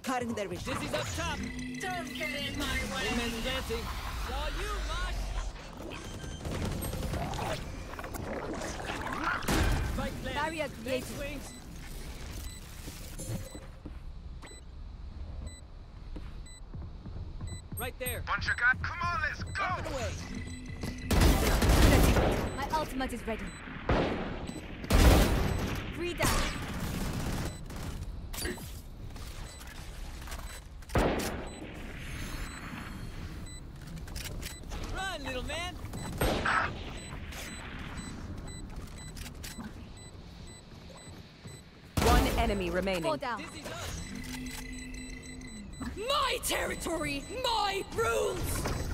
Cutting their vision. Dizzy's up top. Don't get in my way. Wingman's dancing. Saw you, Mosh. Spike plant. Barrier created. Thanks, Wings. Right there. Bunch of guys. Come on, let's go. Out of the way. My ultimate is ready. Free down. Run, little man. One enemy remaining. Fall down. Dizzy's up. My territory, my rules!